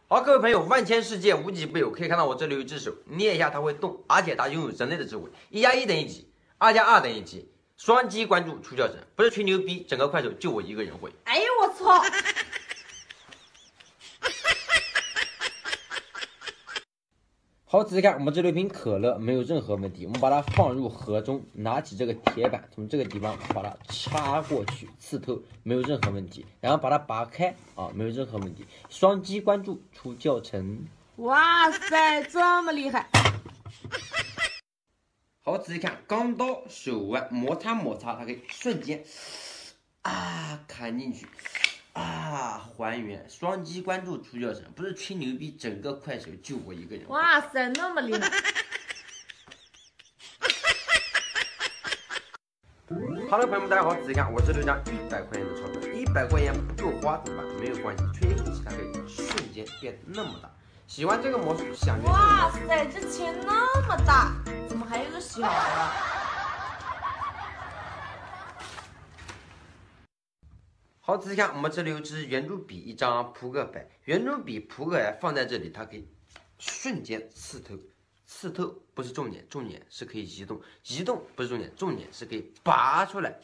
好，各位朋友，万千世界无奇不有，可以看到我这里有一只手，捏一下它会动，而且它拥有人类的智慧。1+1等于几？2+2等于几？双击关注出教程，不是吹牛逼，整个快手就我一个人会。 哎呦我操！ 好，仔细看，我们这里有瓶可乐，没有任何问题。我们把它放入盒中，拿起这个铁板，从这个地方把它插过去，刺透，没有任何问题。然后把它拔开，没有任何问题。双击关注出教程。 哇塞，这么厉害！ 好，仔细看，钢刀手腕摩擦，它可以瞬间砍进去。还原双击关注出教程，不是吹牛逼，整个快手就我一个人。 哇塞，那么厉害 ！Hello， 朋友们，大家好，仔细看，我这里有张100块钱的钞票，100块钱不够花怎么办？没有关系，吹一口气，它可以瞬间变得那么大。喜欢这个魔术，想学哇塞，这钱那么大，怎么还有个小的？ 好，仔细看，我们这里有支圆珠笔，一张扑克牌。圆珠笔、扑克牌放在这里，它可以瞬间刺透。刺透不是重点，重点是可以移动。移动不是重点，重点是可以拔出来。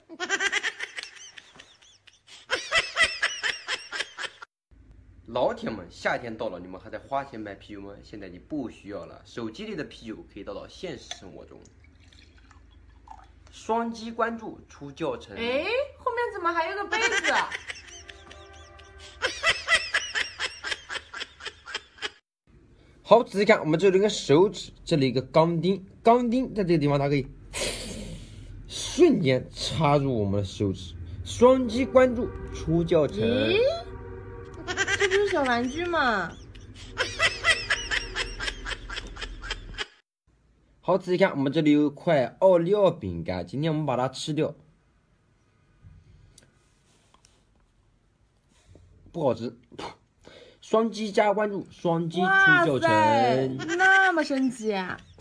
老铁们，夏天到了，你们还在花钱买啤酒吗？现在你不需要了，手机里的啤酒可以带到现实生活中。双击关注出教程。 哎，后面怎么还有个杯子？ 好，仔细看，我们这里有个手指，这里一个钢钉，钢钉在这个地方，它可以瞬间插入我们的手指。双击关注出教程。 咦，这不是小玩具吗？ 好，仔细看，我们这里有一块奥利奥饼干，今天我们把它吃掉，不好吃。双击加关注，双击出教程。 哇塞，那么神奇啊！